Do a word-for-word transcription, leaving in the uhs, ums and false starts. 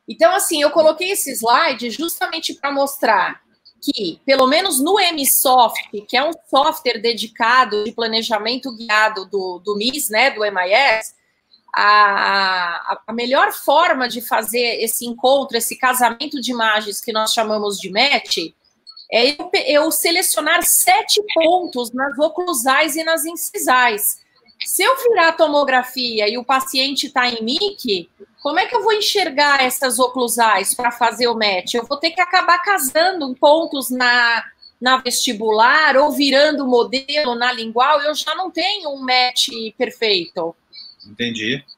Então, assim, eu coloquei esse slide justamente para mostrar que, pelo menos no M-Soft, que é um software dedicado de planejamento guiado do, do M I S, né, do M I S, a, a melhor forma de fazer esse encontro, esse casamento de imagens que nós chamamos de match, é eu, eu selecionar sete pontos nas oclusais e nas incisais. Se eu virar a tomografia e o paciente está em M I C, como é que eu vou enxergar essas oclusais para fazer o match? Eu vou ter que acabar casando pontos na, na vestibular ou virando o modelo na lingual, eu já não tenho um match perfeito. Entendi.